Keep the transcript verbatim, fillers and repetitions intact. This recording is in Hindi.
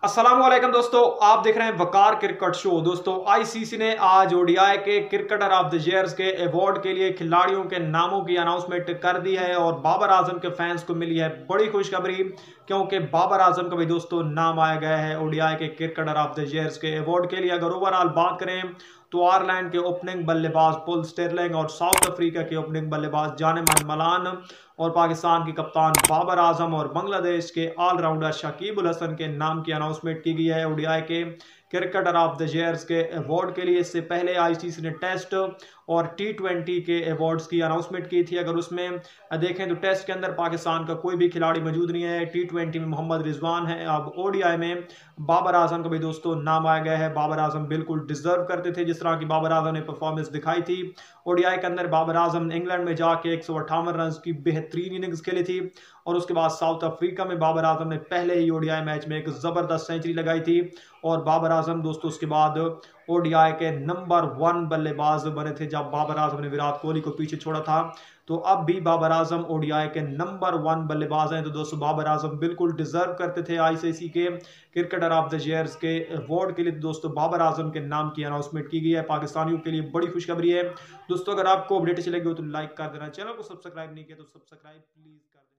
अस्सलाम वालेकुम दोस्तों, आप देख रहे हैं वकार क्रिकेट शो। दोस्तों, आईसीसी ने आज ओडीआई के क्रिकेटर ऑफ द ईयर के अवार्ड के लिए खिलाड़ियों के नामों की अनाउंसमेंट कर दी है और बाबर आजम के फैंस को मिली है बड़ी खुशखबरी, क्योंकि बाबर आजम का भी दोस्तों नाम आया गया है ओडीआई के क्रिकेटर ऑफ द ईयर के अवार्ड के लिए। अगर ओवरऑल बात करें तो आयरलैंड के ओपनिंग बल्लेबाज पॉल स्टिरलिंग और साउथ अफ्रीका के ओपनिंग बल्लेबाज जानेमान मलान और पाकिस्तान के कप्तान बाबर आजम और बांग्लादेश के ऑलराउंडर शकीब उल हसन के नाम की अनाउंसमेंट की गई है ओडीआई के क्रिकेटर ऑफ द ईयर के अवार्ड के लिए। इससे पहले आईसीसी ने टेस्ट और टी ट्वेंटी के अवार्ड्स की अनाउंसमेंट की थी। अगर उसमें देखें तो टेस्ट के अंदर पाकिस्तान का कोई भी खिलाड़ी मौजूद नहीं है, टी ट्वेंटी में मोहम्मद रिजवान है। अब ओडीआई में बाबर आजम का भी दोस्तों नाम आया गया है। बाबर आजम बिल्कुल डिजर्व करते थे जिस तरह की बाबर आजम ने परफॉर्मेंस दिखाई थी ओडीआई के अंदर। बाबर आजम ने इंग्लैंड में जाके एक सौ अट्ठावन रन की बेहतरीन इनिंग्स खेली थी और उसके बाद साउथ अफ्रीका में बाबर आजम ने पहले ही ओडीआई मैच में एक जबरदस्त सेंचुरी लगाई थी और बाबर आजम दोस्तों उसके बाद ओडीआई के नंबर वन बल्लेबाज बने थे जब बाबर आजम ने विराट कोहली को पीछे छोड़ा था। तो अब भी बाबर आजम ओडीआई के नंबर वन बल्लेबाज हैं। तो दोस्तों बाबर आजम बिल्कुल डिजर्व करते थे आईसीसी के क्रिकेटर ऑफ द ईयर के अवार्ड के लिए। दोस्तों बाबर आजम के नाम की अनाउंसमेंट की गई है, पाकिस्तानियों के लिए बड़ी खुशखबरी है। दोस्तों अगर आपको अपडेट अच्छी लगी हो तो लाइक कर देना, चैनल को सब्सक्राइब नहीं किया तो सब्सक्राइब प्लीज कर देना।